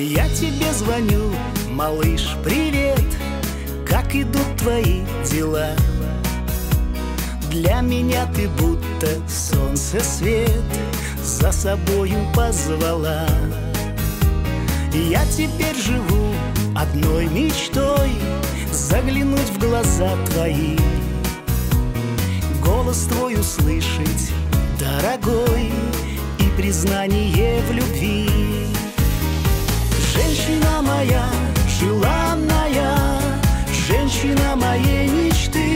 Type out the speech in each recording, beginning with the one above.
Я тебе звоню, малыш, привет. Как идут твои дела? Для меня ты будто солнце свет за собою позвала. Я теперь живу одной мечтой заглянуть в глаза твои, голос твой услышать, дорогой, и признание в любви. Женщина моя желанная, женщина моей мечты,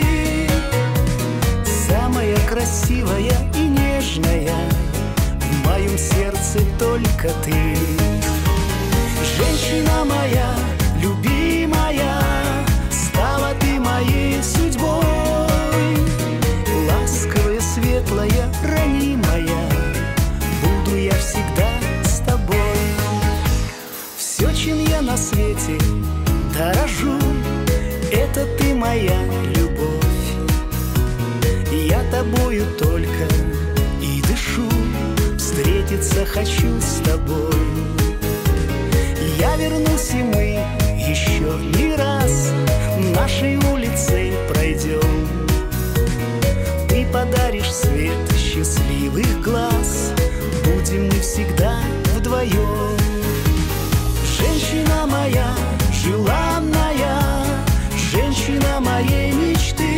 самая красивая и нежная, в моем сердце только ты. Женщина моя любимая, стала ты моей судьбой, ласковая, светлая, ранимая, буду я всегда с тобой. Все, чем я на свете дорожу, это ты моя любовь. Я тобою только и дышу, встретиться хочу с тобой. Я вернусь, и мы еще не раз нашей улицей пройдем. Ты подаришь свет счастливых глаз, будем мы всегда вдвоем. Женщина моя желанная, женщина моей мечты,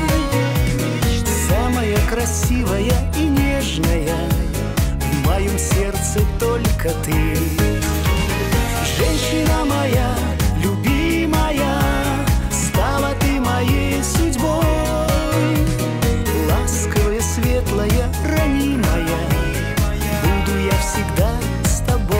самая красивая и нежная, в моем сердце только ты. Женщина моя любимая, стала ты моей судьбой, ласковая, светлая, ранимая, буду я всегда с тобой.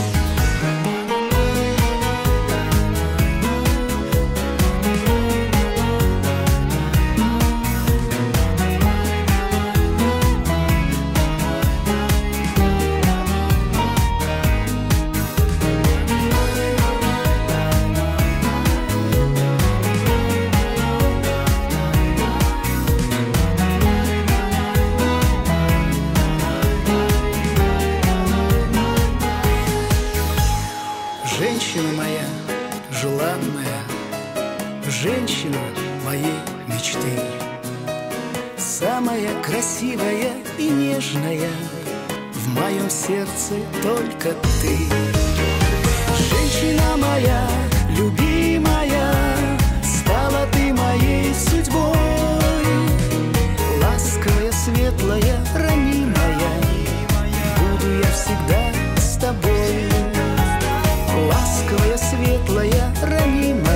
Женщина моя желанная, женщина моей мечты, самая красивая и нежная, в моем сердце только ты. Женщина моя любимая, стала ты моей судьбой, ласковая, светлая, ранимая, буду я всегда с тобой. Ласковая, светлая, ранимая,